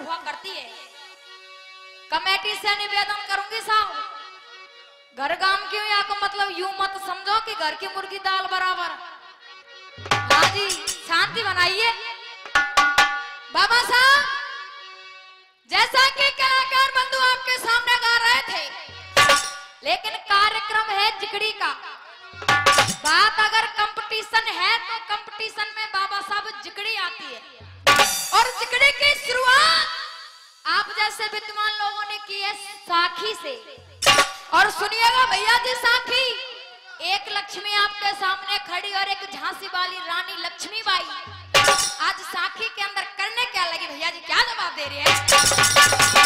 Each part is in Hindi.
हुआ करती है। कमेटी से निवेदन करूंगी साहब, घर काम क्यों यहाँ को मतलब यूं मत समझो कि घर की मुर्गी दाल बराबर। हाँ जी, शांति बनाइए। बाबा साहब, जैसा कि कलाकार बंधु आपके सामने गा रहे थे, लेकिन कार्यक्रम है जिगड़ी का। बात अगर कंपटीशन है तो कंपटीशन में बाबा साहब जिगड़ी आती है, और जिगड़ी की शुरुआत आप जैसे विद्वान लोगों ने की है साखी से। और सुनिएगा भैया जी, साखी एक लक्ष्मी आपके सामने खड़ी और एक झांसी वाली रानी लक्ष्मीबाई आज साखी के अंदर करने क्या लगी? भैया जी क्या जवाब दे रही है?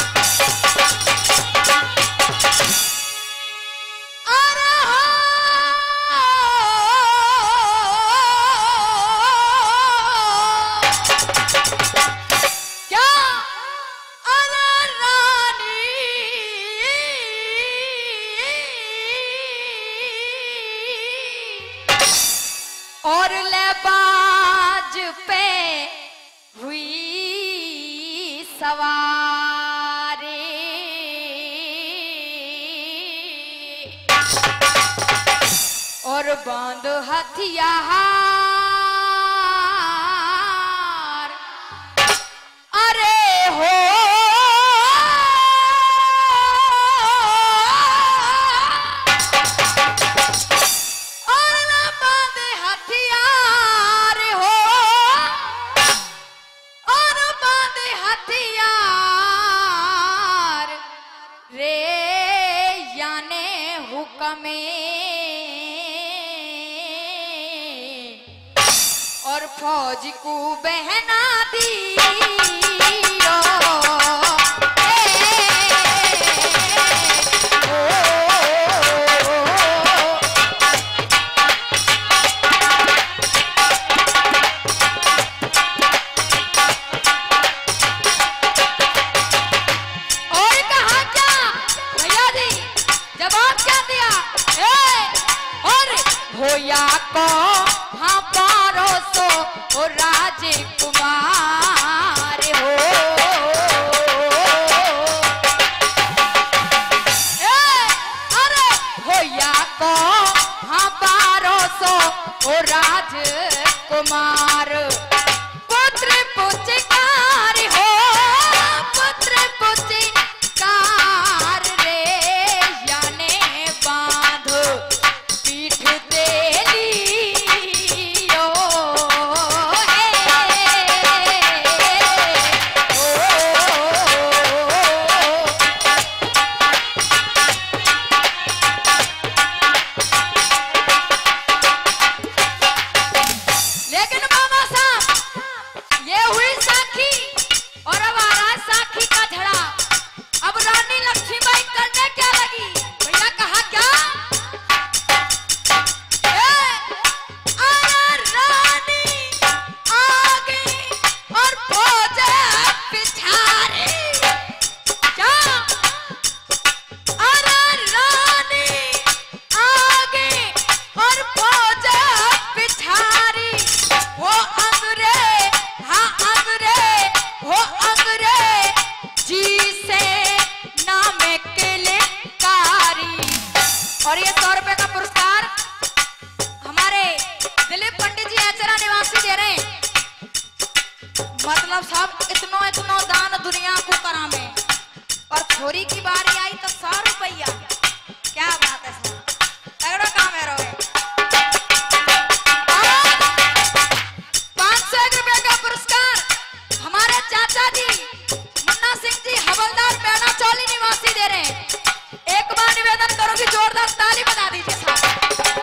और लेबाज पे हुई सवारी, और बांध हथियार, अरे हो और फौज को बहना दी। होया को हाँ पारो सो ओ राजकुमार हो, अरे होया को हाँ पारो सो ओ राजकुमार, पुत्र पुचकार हो, पुत्र पुचकार रे याने बांध पीठ और ये 100 रुपए का पुरस्कार हमारे दिलीप पंडित जी एचरा निवासी दे रहे हैं। मतलब सब इतनो दान दुनिया को करा में, और छोरी की बारी आई तो 100 रुपया। क्या बात है सर, तगड़ा काम है। रोए 501 रुपए का पुरस्कार हमारे चाचा जी मुन्ना सिंह जी हवलदार पैना चौली निवासी दे रहे हैं। एक बार निवेदन करो कि जोरदार ताली बजा दीजिए साहब।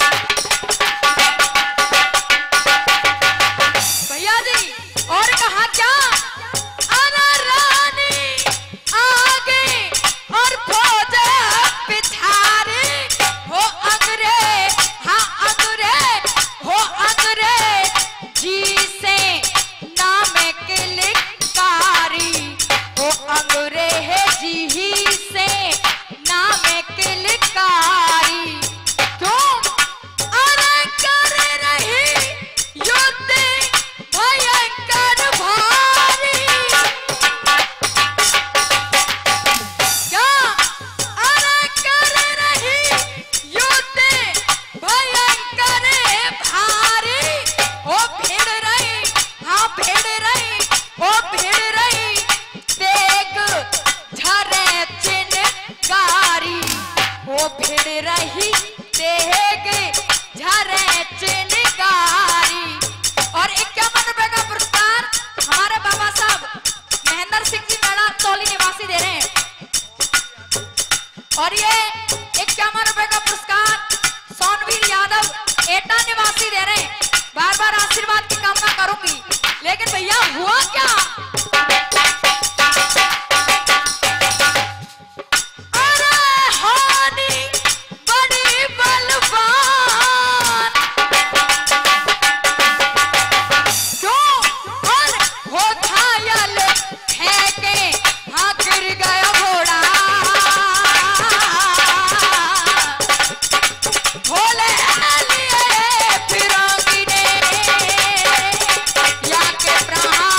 भैया जी और कहा क्या? अरे रानी आगे और फौज पिछाड़ी हो, अंग्रे हाँ अंग्रे हो, अंग्रे जी से नाम किलकारी हो, अंग्रे है जी ही से नाम किलकारी। क्यों? अरे कर रही युद्ध भयंकर भारी, ओ भिड़ रही तेग झरे चिनगारी, ओ भिड़ रही तेग झरे चिनगारी। और 51 रुपए का पुरस्कार हमारे बाबा साहब महेंद्र सिंह जी मेला तौली निवासी दे रहे हैं। और ये 51 रुपए का पुरस्कार सोनवीर यादव एटा निवासी दे रहे हैं। बार बार आशीर्वाद की कामना करूंगी, लेकिन भैया हुआ क्या? अरे हानि बड़ी बलवान, क्यों और हो घायल फेंके, हाँ गिर गया घोड़ा, भोले लिए फिरंगी ने या के प्राण।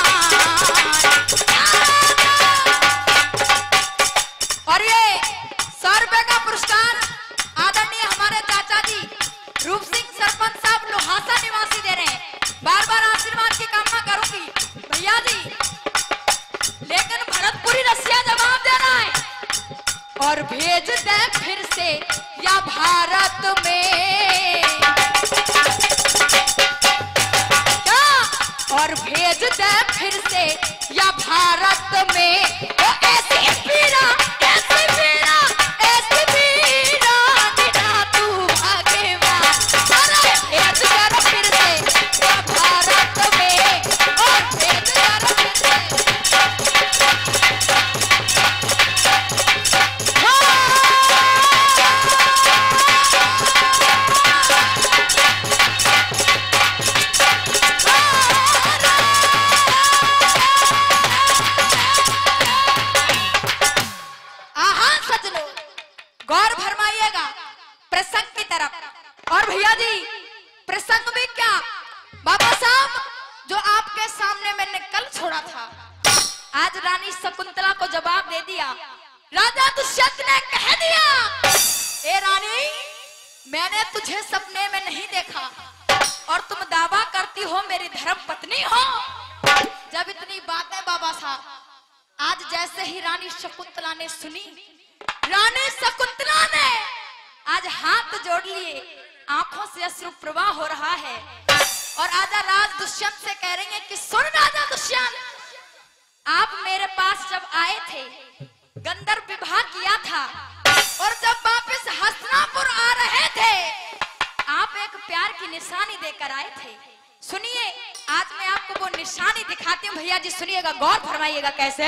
और ये 100 रुपए का पुरस्कार आदरणीय हमारे चाचा जी रूप सिंह सरपंच साहब लोहासा निवासी दे रहे हैं। बार बार आशीर्वाद की कामना करूंगी भैया जी, लेकिन भरतपुरी रसिया जवाब दे रहा है। और भेज दे फिर से या भारत में, क्या? और भेज दे फिर से या भारत में, ओ ऐसे पीरा ऐसे पीरा ऐसे पीरा बिना तू भगवान। अरे भेज दे फिर से या भारत में, और भेज दे फिर से। गौर फरमाइएगा प्रसंग की तरफ। और भैया जी प्रसंग में क्या, बाबा साहब जो आपके सामने मैंने कल छोड़ा था, आज रानी शकुंतला को जवाब दे दिया। राजा दुष्यंत ने कह दिया, ए रानी मैंने तुझे सपने में नहीं देखा और तुम दावा करती हो मेरी धर्म पत्नी हो। जब इतनी बातें बाबा साहब, आज जैसे ही रानी शकुंतला ने सुनी, रानी शकुंतला ने आज हाथ जोड़ लिए, आंखों से अश्रु प्रवाह हो रहा है। और राजा राज दुष्यंत से कह रही है कि सुन राजा दुष्यंत, आप मेरे पास जब आए थे, गंधर्व विवाह किया था, और जब वापस हस्तिनापुर आ रहे थे, आप एक प्यार की निशानी देकर आए थे। सुनिए, आज मैं आपको वो निशानी दिखाती हूँ भैया जी, सुनिएगा, गौर फरमाइएगा कैसे।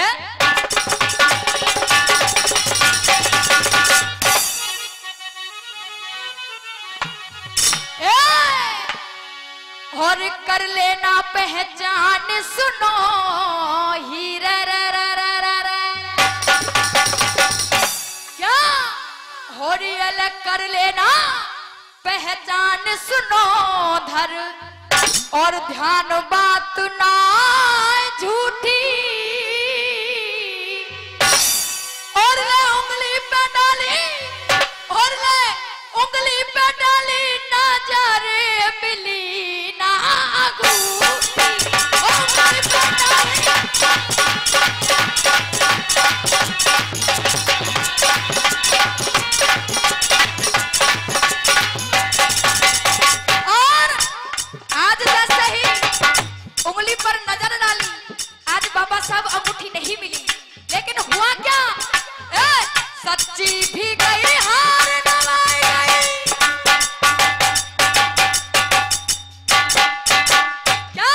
और कर लेना पहचान सुनो ही रे रे रे रे रे रे। क्या होरियल कर लेना पहचान सुनो धर, और ध्यान बात ना झूठी, और ले उंगली पे डाली, और ले उंगली पे डाली, ना जा रे मिली ना अंगूठी, उंगली पे डाली। और आज जैसे ही उंगली पर नजर डाली, आज बाबा साहब अंगूठी नहीं मिली, लेकिन हुआ क्या, सच्ची भी गई हार नवाई गई। क्या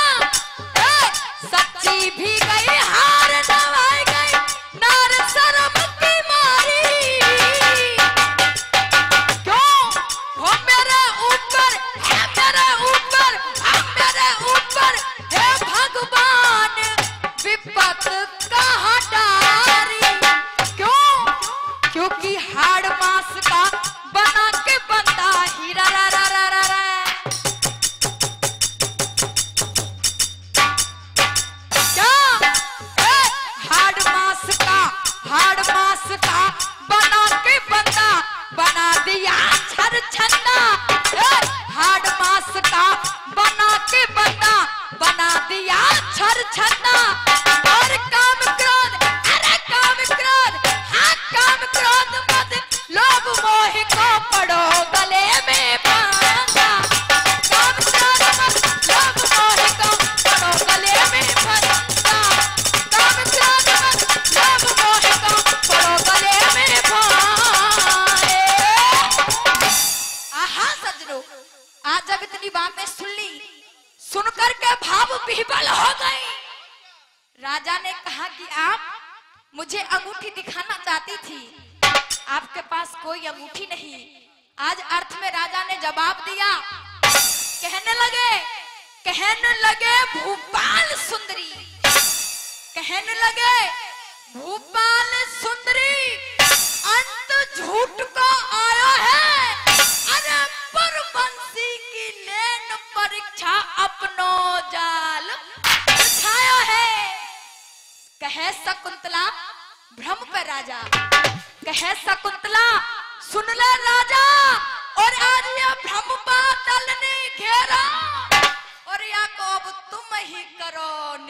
सच्ची भी गई हार नवाई गई, नार शर्म की मारी। क्यों हो मेरे ऊपर है, मेरे ऊपर मेरे ऊपर है भगवान विपत का हटारी। क्यों? क्योंकि हाड़ मास का बना के बनता हीरा रा रा रा रा रा। क्या हाड़ मास का बना के बनता, बना दिया छर छन्ना। हाड़ मास का बना के बनता, बना दिया छर छन्ना। राजा ने कहा कि आप मुझे अंगूठी दिखाना चाहती थी, आपके पास कोई अंगूठी नहीं। आज अर्थ में राजा ने जवाब दिया, कहने लगे भूपाल सुंदरी, कहने लगे भूपाल सुंदरी, अंत झूठ को आयो है, अरे परवंशी की लेन परीक्षा अपनो जाल बिछायो है। कहे शकुंतला भ्रम पे राजा, कहे शकुंतला सुन ले राजा, और आज ये भ्रम बादल ने घेरा, और या को अब तुम ही करो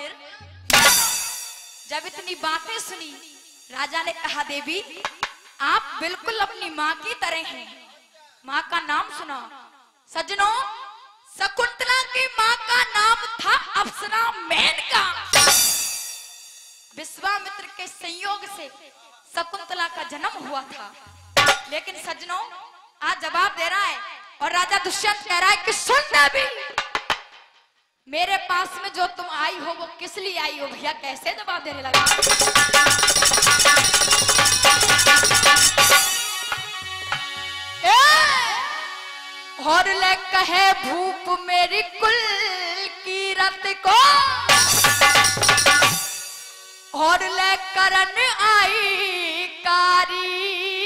जब इतनी बातें सुनी राजा ने कहा, देवी आप बिल्कुल अपनी माँ की तरह हैं। माँ का नाम सुना सज्जनों, शकुंतला की माँ का नाम था अप्सरा मेनका। विश्वामित्र के संयोग से शकुंतला का जन्म हुआ था। लेकिन सज्जनों आज जवाब दे रहा है, और राजा दुष्यंत कह रहा है कि सुन देवी, मेरे पास में जो तुम आई हो वो किस लिए आई हो? भैया कैसे जवाब देने लगा। और ले कहे भूप मेरी कुल की रत को, और ले करन आई कारी,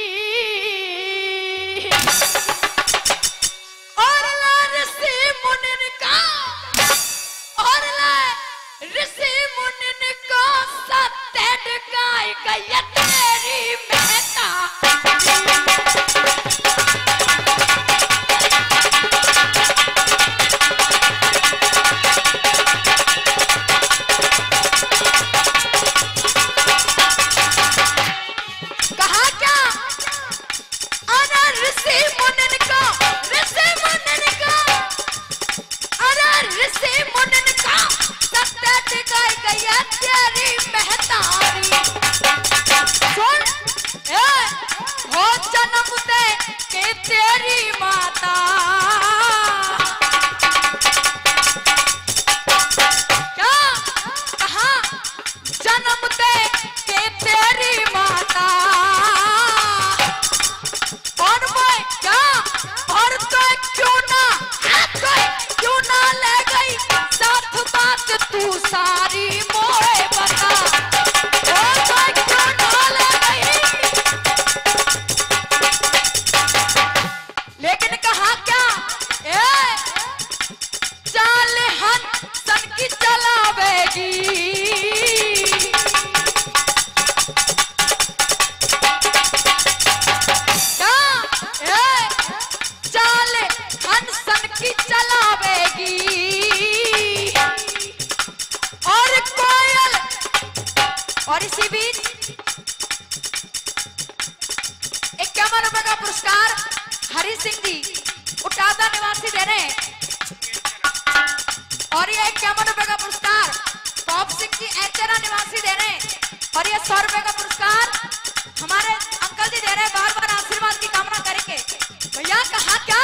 और ले ऋषि मुनिन का, और ले ऋषि मुनिन को सत्य गाय गया तेरी मेहता। तेरी माता क्या कहा, जन्म दे के तेरी माता, और मैं क्या, और तो क्यों ना ले गई साथ बात तू सारी मोए बता, और तो क्यों ना ले गई। लेकिन कहा क्या, चाल हंसन की चलावेगी, क्या चाल हंसन की चलावेगी, और कोयल, और इसी बीच 51 रुपए का पुरस्कार हरि सिंह जी उटादा निवासी दे रहे हैं, और ये 51 रुपए का पुरस्कार टॉप सिंह जी एचेरा निवासी दे रहे हैं, और ये 100 रुपए का पुरस्कार हमारे अंकल जी दे रहे हैं, बार बार आशीर्वाद की कामना करेंगे। भैया कहा क्या,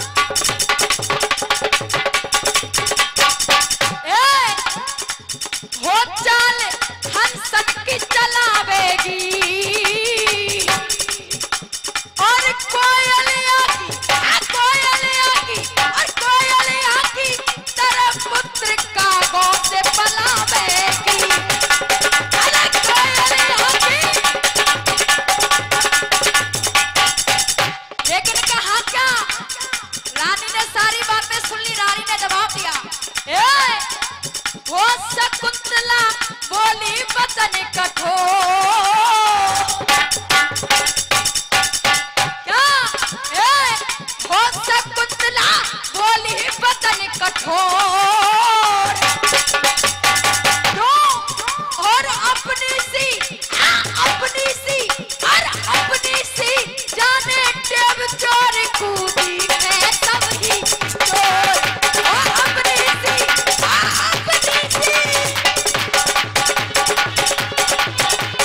हो चाल हंसन की चलावेगी, और कोयलिया की तेरे पुत्र का गौ से पलावेगी, अरे कोयलिया की। लेकिन कहा क्या, रानी ने सारी बातें सुन ली, रानी ने जवाब दिया, वो शकुंतला बोली वचन कठोर, क्या वो शकुंतला बोली वचन कठोर, क्यों, और अपनी सी जाने टेब चोर कूदी है सब ही चोर, अपनी सी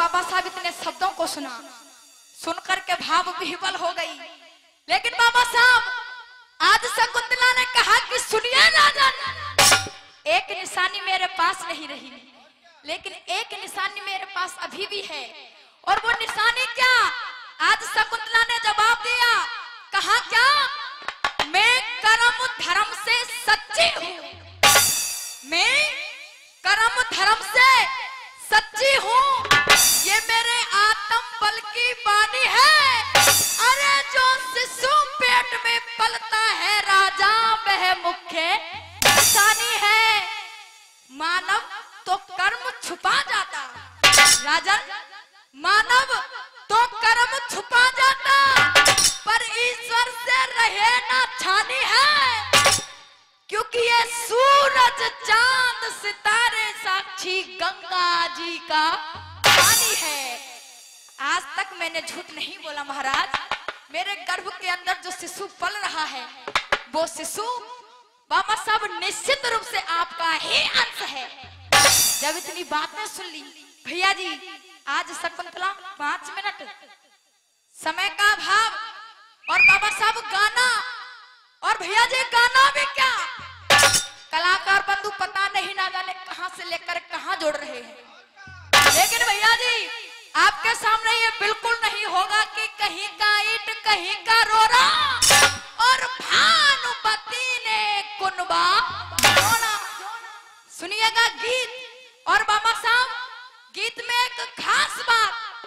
बाबा साहब इतने शब्दों को सुना, सुनकर के भाव विह्वल हो गई। लेकिन बाबा साहब आज शकुंतला ने कहा कि सुनिए राजन, एक निशानी मेरे पास नहीं रही, लेकिन एक निशानी मेरे पास अभी भी है। और वो निशानी क्या? आज शकुंतला ने जवाब दिया, कहा क्या? मैं कर्म धर्म से सच्ची हूँ, मैं कर्म धर्म से सच्ची हूँ, ये मेरे आत्म बल की वाणी है। अरे जो शिशु पेट में पलता है राजा, वह मुख्य निशानी है। मानव तो कर्म छुपा जाता राजन, मानव तो कर्म छुपा जाता, पर ईश्वर से रहे ना छानी है। क्योंकि ये सूरज चांद सितारे साक्षी गंगा जी का पानी है। आज तक मैंने झूठ नहीं बोला महाराज। मेरे गर्भ के अंदर जो शिशु पल रहा है, वो शिशु बाबा साहब निश्चित रूप से आपका ही अंश है। जब इतनी बातें सुन ली भैया जी, आज शकुंतला 5 मिनट समय का अभाव और बाबा साहब गाना, और भैया जी गाना भी क्या, कलाकार बंधु पता नहीं ना जाने कहां से लेकर कहां जोड़ रहे हैं। लेकिन भैया जी आपके सामने ये बिल्कुल नहीं होगा कि कहीं का ईंट कहीं का रोना, और भानुमती ने कुनबा रोना। सुनिएगा गीत। और बाबा साहब गीत में एक खास बात,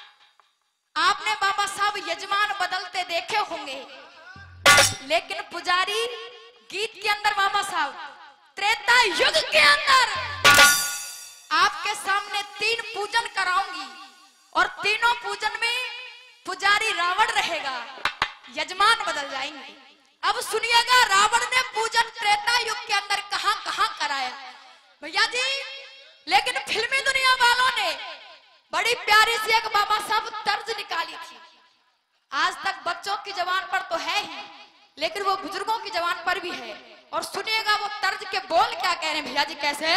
आपने बाबा साहब यजमान बदलते देखे होंगे, लेकिन पुजारी गीत के अंदर बाबा साहब त्रेता युग के अंदर आपके सामने 3 पूजन कराऊंगी, और तीनों पूजन में पुजारी रावण रहेगा, यजमान बदल जाएंगे। अब सुनिएगा रावण ने पूजन त्रेता युग के अंदर कहां कहां कराया भैया जी। लेकिन फिल्मी दुनिया वालों ने बड़ी प्यारी सी एक बाबा साहब तर्ज निकाली थी। आज तक बच्चों की जबान पर तो है ही, लेकिन वो बुजुर्गों की जबान पर भी है। और सुनिएगा वो तर्ज के बोल क्या कह रहे हैं भैया जी, कैसे?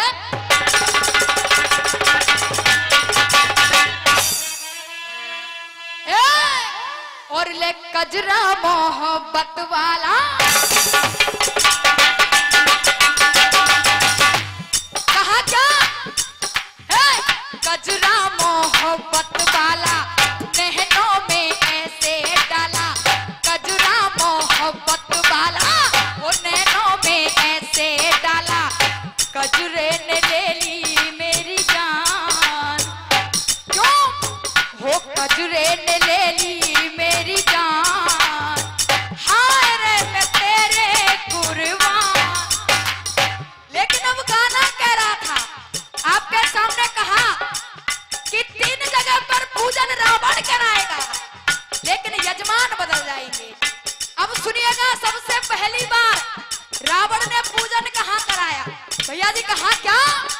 और ले कजरा मोहब्बत वाला, कहा क्या? कजरा मोहब्बत वाला नैनों में ऐसे डाला, कजरा मोहब्बत वाला वो नैनों में ऐसे डाला, कजरे ने ले ली मेरी जान। क्यों हो कजरे ने ले ली मेरी जान, हाय रे मैं तेरे कुर्बान। लेकिन अब गाना कह रहा था आपके सामने, कहा कि 3 जगह पर पूजन रावण कराएगा, लेकिन यजमान बदल जाएंगे। अब सुनिएगा सबसे पहली बार रावण ने पूजन कहां कराया भैया जी, कहा क्या?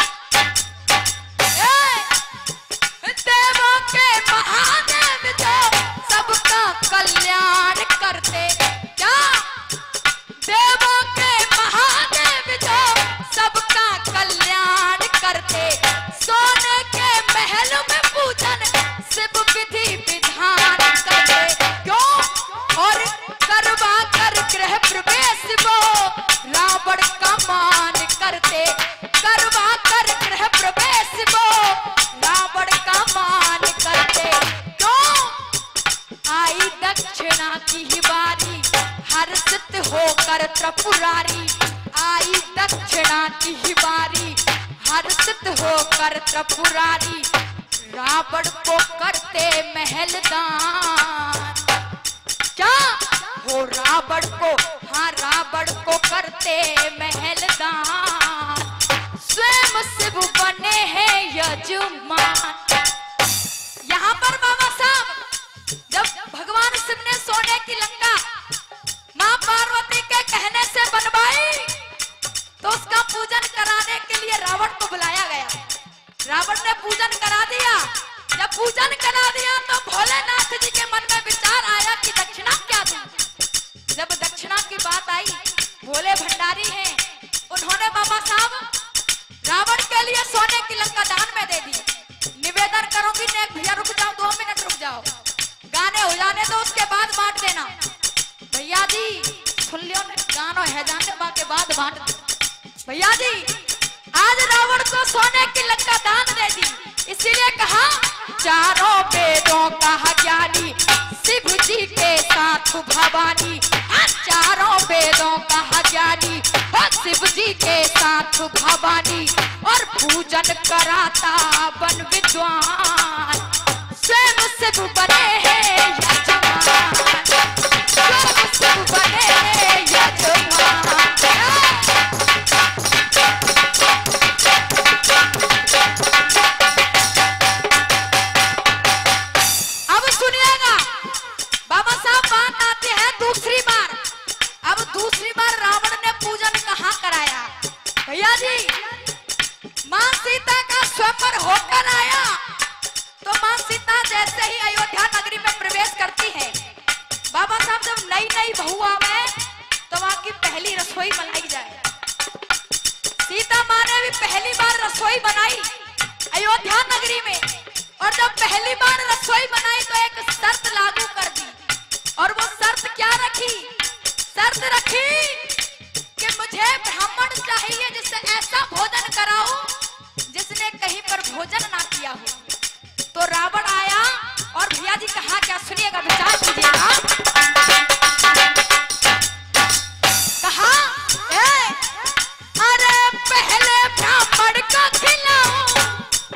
देवों के महादेव जो सबका कल्याण करते, क्या? देवों के महादेव जो सबका कल्याण करते, सोने के महल में पूजन शिव विधि विधान करते। क्यों? और करवा कर गृह प्रवेश वो रावण का मान करते, करवा कर गृह प्रवेश वो रावण का मान करते। क्यों? आई दक्षिणा की ही बारी हर्षित होकर त्रिपुरारी, आई दक्षिणा की ही बारी हर्षित होकर त्रिपुरारी, रावण को करते महल दान। क्या हो रावण को, हाँ रावण को करते महल दान, स्वयं शिव बने हैं यजमान। यहाँ पर बाबा साहब जब भगवान शिव ने सोने की लंका मां पार्वती के कहने से बनवाई, तो उसका पूजन कराने के लिए रावण को बुलाया गया। रावण ने पूजन करा दिया। जब पूजन करा दिया तो भोलेनाथ जी के मन में विचार आया कि दक्षिणा क्या दूं। जब दक्षिणा की बात आई, भोले भंडारी हैं, उन्होंने बाबा साहब रावण के लिए सोने की लंका दान में दे दी। निवेदन करूंगी नेक बाद बांट दो। भैया जी आज रावण को सोने की लंका दान दे दी, इसीलिए कहा चारों वेदों का ज्ञानी शिव जी के साथ भवानी। चारों वेदों का ज्ञानी और शिव जी के साथ भवानी, और पूजन कराता वन विद्वान स्वयं शिव बने हैं यजमान, स्वयं शिव बने हैं यजमान। अब सुनिएगा बाबा साहब, बात आती है दूसरी बार। अब दूसरी बार रावण ने पूजन कहाँ कराया? भैया जी मां सीता का स्वयंवर होकर आया, तो मां सीता जैसे ही अयोध्या नगरी में प्रवेश करती है, बाबा साहब जब नई नई बहू आवे तो वहां की पहली रसोई बनाई जाए। सीता मां ने भी पहली बार रसोई बनाई अयोध्या नगरी में, और जब पहली बार रसोई बनाई तो एक शर्त लागू कर दी, और वो शर्त क्या रखी? शर्त रखी कि मुझे ब्राह्मण चाहिए जिससे ऐसा भोजन कराऊं जिसने कहीं पर भोजन ना किया हो। तो रावण आया और भैया जी कहा क्या, सुनिएगा, विचार कीजिएगा। कहा अरे पहले ब्राह्मण को खिलाऊं,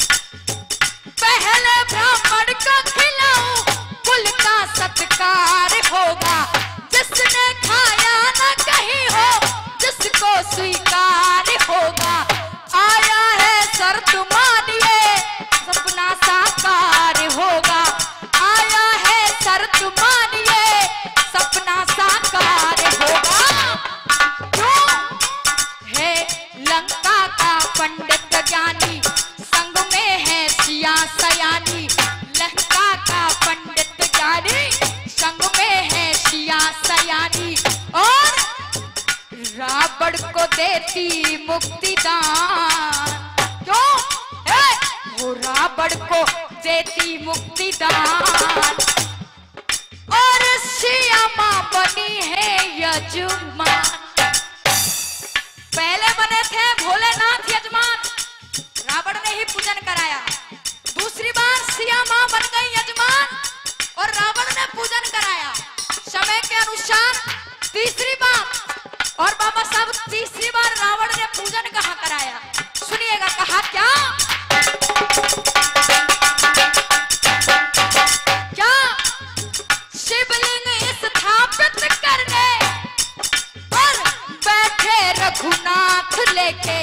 पहले ब्राह्मण को खिलाऊं, कुल का सत्कार होगा, जिसने खाया ना कहीं हो जिसको स्वीकार होगा। आया है शर्त मानिए सपना साकार होगा, आया है शर्त मानिए सपना साकार होगा। क्यों है लंका का पंडित ज्ञानी, संग में है सिया सयानी। लंका का पंडित ज्ञानी, संग में है सिया सयानी, और रावण को देती मुक्ति दान। क्यों? वो रावण को देती मुक्ति दान, और सिया मां बनी है यजमान। पहले बने थे भोलेनाथ यजमान, रावण ने ही पूजन कराया। दूसरी बार सिया मां बन गई यजमान और रावण ने पूजन कराया। समय के अनुसार तीसरी बार, और बाबा साहब तीसरी बार रावण ने पूजन कहाँ कराया? सुनिएगा, कहा क्या? क्या शिवलिंग स्थापित करने और बैठे रघुनाथ लेके।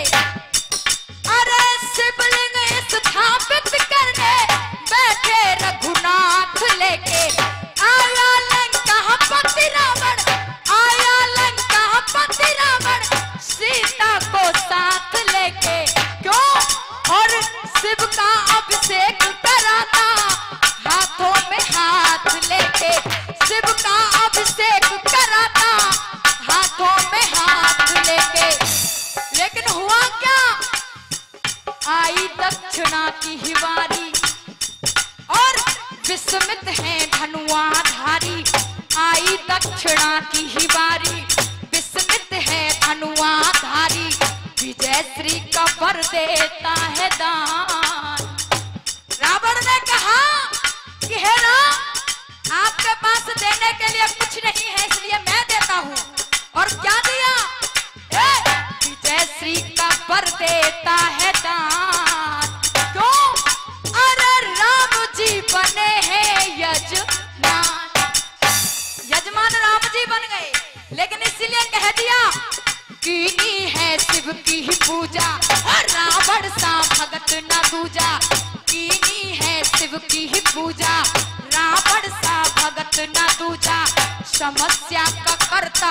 अरे शिवलिंग स्थापित करने बैठे रघुनाथ लेके, आया लंकापति रावण, आया लंकापति रावण, सीता को साथ लेके। क्यों? और शिव का अभिषेक कराता हाथों में हाथ लेके, शिव का अभिषेक कराता हाथों में हाथ लेके। लेकिन हुआ क्या? आई दक्षिणा की हिवारी, और विस्मित है धनुआधारी। आई दक्षिणा की हिवारी, विस्मित है धनुआधारी, विजय श्री का वर देता है दान। रावण ने कहा कि हे राम, आपके पास देने के लिए कुछ नहीं है, इसलिए मैं देता हूँ। और क्या दिया? विजय श्री का वर देता है दान। क्यों? अरे राम जी बने हैं यजमान, यजमान राम जी बन गए। लेकिन इसीलिए कह दिया कीनी है शिव की ही पूजा, और रावण सा भगत न दूजा। कीनी है शिव की ही पूजा, रावण सा भगत न दूजा। समस्या का करता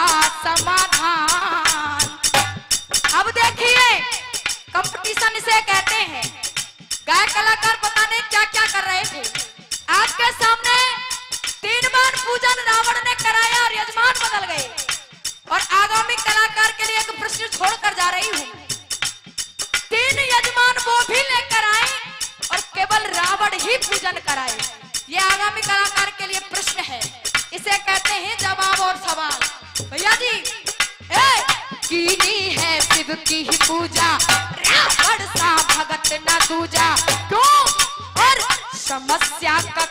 समाधान। अब देखिए कंपटीशन इसे कहते हैं। गायक कलाकार पता नहीं क्या क्या कर रहे थे। आज के सामने 3 बार पूजन रावण ने कराया और यजमान बदल गए। और आगामी कलाकार के लिए एक प्रश्न छोड़कर जा रही हूँ। 3 यजमान वो भी लेकर आए और केवल रावण ही पूजन कराए। ये आगामी कलाकार के लिए प्रश्न है। इसे कहते हैं जवाब और सवाल। भैया जी कीनी शिव की ही पूजा, रावण सा भगत न दूजा। क्यों? और समस्या का